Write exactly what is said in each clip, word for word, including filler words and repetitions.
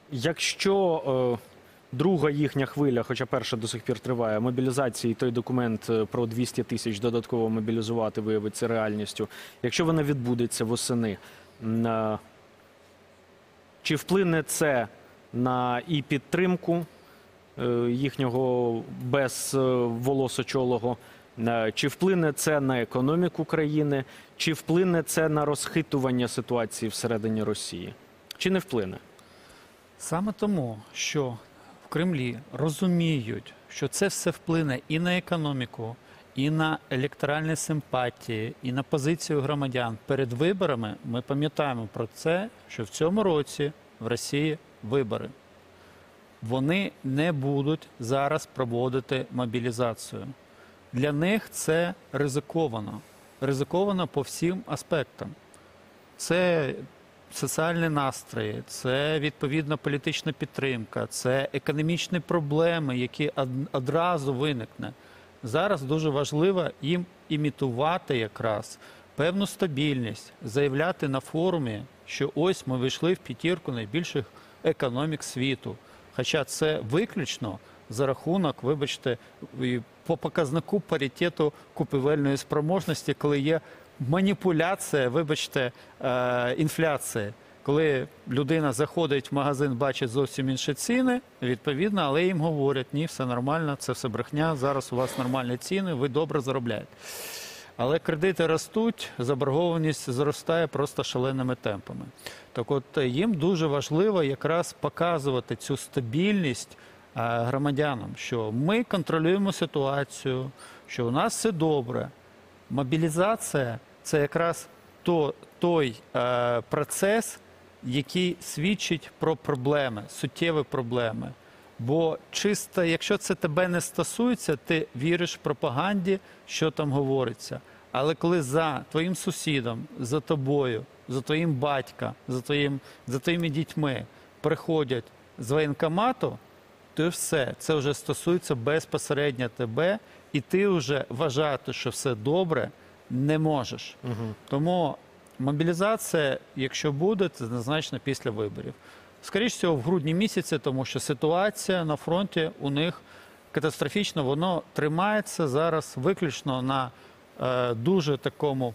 Якщо е, друга їхня хвиля, хоча перша до сих пір триває, мобілізації, той документ про двісті тисяч додатково мобілізувати виявиться реальністю, якщо вона відбудеться восени, е, чи вплине це на і підтримку е, їхнього безволосочолого, е, чи вплине це на економіку країни, чи вплине це на розхитування ситуації всередині Росії? Чи не вплине? Саме тому, що в Кремлі розуміють, що це все вплине і на економіку, і на електоральні симпатії, і на позицію громадян перед виборами, ми пам'ятаємо про це, що в цьому році в Росії вибори. Вони не будуть зараз проводити мобілізацію. Для них це ризиковано. Ризиковано по всім аспектам. Це соціальні настрої, це відповідна політична підтримка, це економічні проблеми, які одразу виникнуть. Зараз дуже важливо їм імітувати якраз певну стабільність, заявляти на форумі, що ось ми вийшли в п'ятірку найбільших економік світу. Хоча це виключно за рахунок, вибачте, по показнику паритету купівельної спроможності, коли є маніпуляція, вибачте, інфляції. Коли людина заходить в магазин, бачить зовсім інші ціни, відповідно, але їм говорять, ні, все нормально, це все брехня, зараз у вас нормальні ціни, ви добре заробляєте. Але кредити ростуть, заборгованість зростає просто шаленими темпами. Так от їм дуже важливо якраз показувати цю стабільність громадянам, що ми контролюємо ситуацію, що у нас все добре. Мобілізація – це якраз то, той е, процес, який свідчить про проблеми, суттєві проблеми. Бо чисто, якщо це тебе не стосується, ти віриш в пропаганді, що там говориться. Але коли за твоїм сусідом, за тобою, за твоїм батьком, за, твоїм, за твоїми дітьми приходять з воєнкомату, то все, це вже стосується безпосередньо тебе, і ти вже вважати, що все добре, не можеш. Угу. Тому мобілізація, якщо буде, це однозначно після виборів. Скоріше всього, в грудні місяці, тому що ситуація на фронті у них катастрофічна, воно тримається зараз виключно на е, дуже такому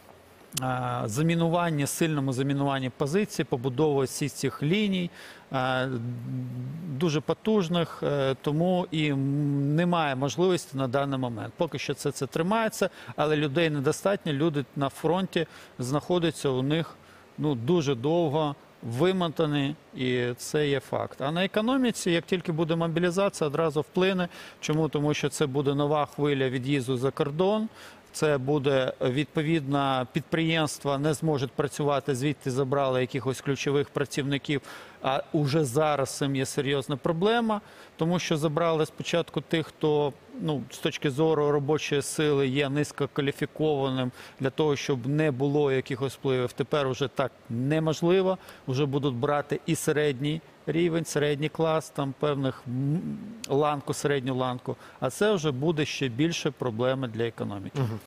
е, замінуванні, сильному замінуванні позицій, побудові всіх цих ліній, е, дуже потужних, е, тому і немає можливості на даний момент. Поки що це, це тримається, але людей недостатньо, люди на фронті знаходяться у них ну, дуже довго, вимотані, і це є факт. А на економіці, як тільки буде мобілізація, одразу вплине. Чому? Тому що це буде нова хвиля від'їзду за кордон, це буде, відповідно, підприємства не зможуть працювати, звідти забрали якихось ключових працівників, а уже зараз цим є серйозна проблема, тому що забрали спочатку тих, хто, ну, з точки зору робочої сили є низькокваліфікованим для того, щоб не було якихось впливів. Тепер уже так неможливо, вже будуть брати і середній рівень, середній клас, там певних ланку, середню ланку, а це вже буде ще більше проблеми для економіки.